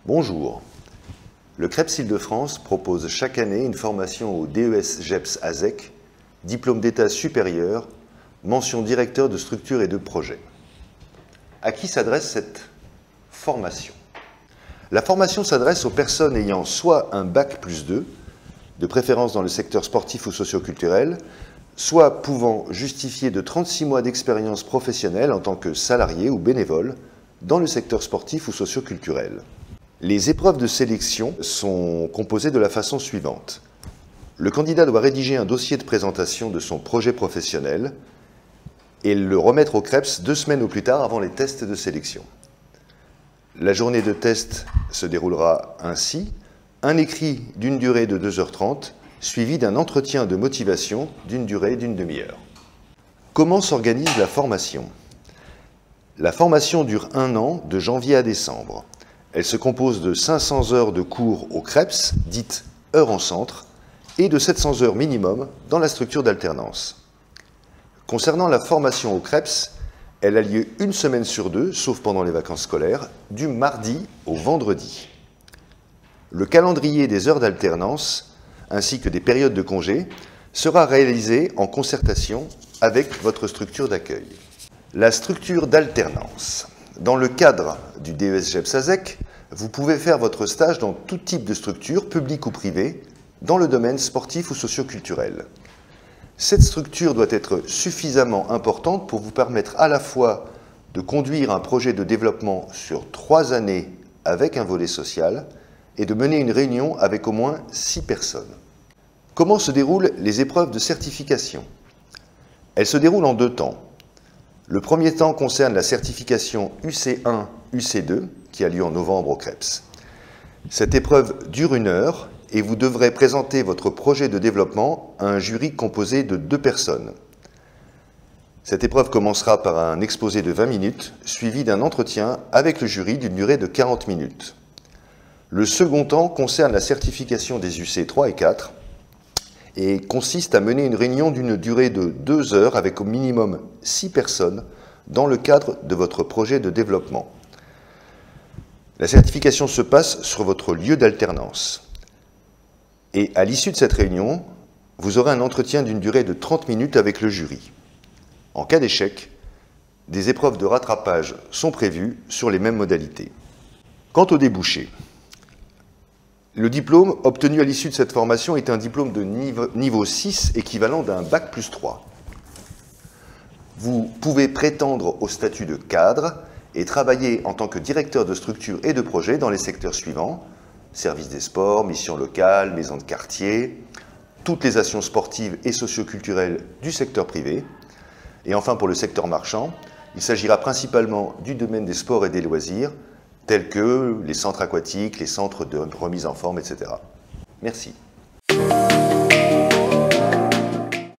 Bonjour. Le CREPS Île-de-France propose chaque année une formation au DES GEPS ASEC, diplôme d'état supérieur, mention directeur de structure et de projet. À qui s'adresse cette formation? La formation s'adresse aux personnes ayant soit un Bac+2, de préférence dans le secteur sportif ou socio-culturel, soit pouvant justifier de 36 mois d'expérience professionnelle en tant que salarié ou bénévole dans le secteur sportif ou socio-culturel. Les épreuves de sélection sont composées de la façon suivante. Le candidat doit rédiger un dossier de présentation de son projet professionnel et le remettre au CREPS 2 semaines au plus tard avant les tests de sélection. La journée de test se déroulera ainsi: un écrit d'une durée de 2h30, suivi d'un entretien de motivation d'une durée d'une demi-heure. Comment s'organise la formation? La formation dure 1 an, de janvier à décembre. Elle se compose de 500 heures de cours au CREPS, dites heures en centre, et de 700 heures minimum dans la structure d'alternance. Concernant la formation au CREPS, elle a lieu 1 semaine sur 2, sauf pendant les vacances scolaires, du mardi au vendredi. Le calendrier des heures d'alternance ainsi que des périodes de congé sera réalisé en concertation avec votre structure d'accueil. La structure d'alternance. Dans le cadre du DES GEPS ASEC, vous pouvez faire votre stage dans tout type de structure, publique ou privée, dans le domaine sportif ou socio-culturel. Cette structure doit être suffisamment importante pour vous permettre à la fois de conduire un projet de développement sur 3 années avec un volet social et de mener une réunion avec au moins 6 personnes. Comment se déroulent les épreuves de certification? Elles se déroulent en 2 temps. Le premier temps concerne la certification UC1, UC2, qui a lieu en novembre au CREPS. Cette épreuve dure 1 heure et vous devrez présenter votre projet de développement à un jury composé de 2 personnes. Cette épreuve commencera par un exposé de 20 minutes, suivi d'un entretien avec le jury d'une durée de 40 minutes. Le second temps concerne la certification des UC 3 et 4 et consiste à mener une réunion d'une durée de 2 heures avec au minimum 6 personnes dans le cadre de votre projet de développement. La certification se passe sur votre lieu d'alternance. Et à l'issue de cette réunion, vous aurez un entretien d'une durée de 30 minutes avec le jury. En cas d'échec, des épreuves de rattrapage sont prévues sur les mêmes modalités. Quant aux débouchés, le diplôme obtenu à l'issue de cette formation est un diplôme de niveau 6 équivalent d'un Bac+3. Vous pouvez prétendre au statut de cadre et travailler en tant que directeur de structure et de projet dans les secteurs suivants: service des sports, mission locale, maison de quartier, toutes les actions sportives et socioculturelles du secteur privé. Et enfin, pour le secteur marchand, il s'agira principalement du domaine des sports et des loisirs, tels que les centres aquatiques, les centres de remise en forme, etc. Merci.